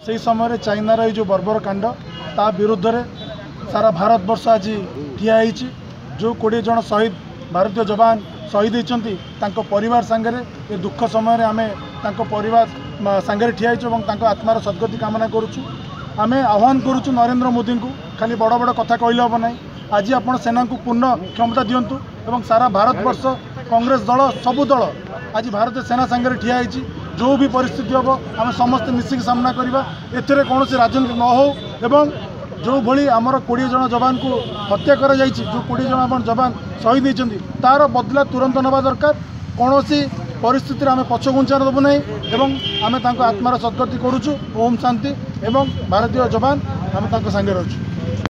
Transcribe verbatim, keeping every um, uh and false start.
से समय चाइनार ये जो बर्बर कांड ता विरुद्ध रे सारा भारत वर्ष आज ठिया होती जो कोड़े जन शहीद भारतीय जवान शहीद होती परिवार सांगे ये दुख समय आम परिवार सांगे ठिया होती आत्मार सद्गति कामना करुचु आम आह्वान करुचु नरेंद्र मोदी को खाली बड़ बड़ कथा कहले हम ना आज आपण सेना को पूर्ण क्षमता दिंतु एवं सारा भारत वर्ष कांग्रेस दल सबु दल आज भारतीय सेना सांगे ठिया होती जो भी परिस्थिति हम आम समस्त मिसिक सामना करवा एथिरे कौन राजनीति न हो एवं जो भली आमर कोड़े जन जवान को हत्या कर जो कोड़े जन जवान शहीद होती तार बदला तुरंत नवा दरकार कौन परिस्थिति आम पछघुंचा देवु ना एवं आम आत्मार सद्गति करुचु ओम शांति एवं भारतीय जवान आम सांगे रही।